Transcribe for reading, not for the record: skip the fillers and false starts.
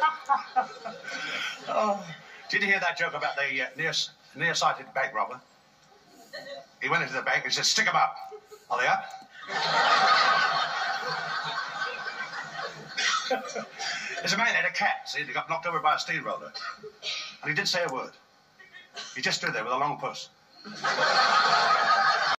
Oh, did you hear that joke about the nearsighted bank robber? He went into the bank and said, "Stick 'em up." Are they up? There's a man had a cat, see, he got knocked over by a steamroller. And he didn't say a word. He just stood there with a long puss.